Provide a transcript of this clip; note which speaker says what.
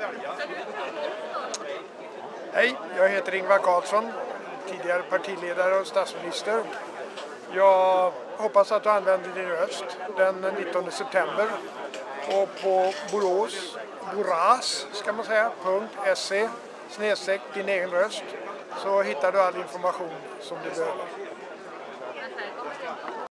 Speaker 1: Hej, jag heter Ingvar Carlsson, tidigare partiledare och statsminister. Jag hoppas att du använder din röst den 19 september och på Borås ska man säga, .se/ din egen röst, så hittar du all information som du behöver.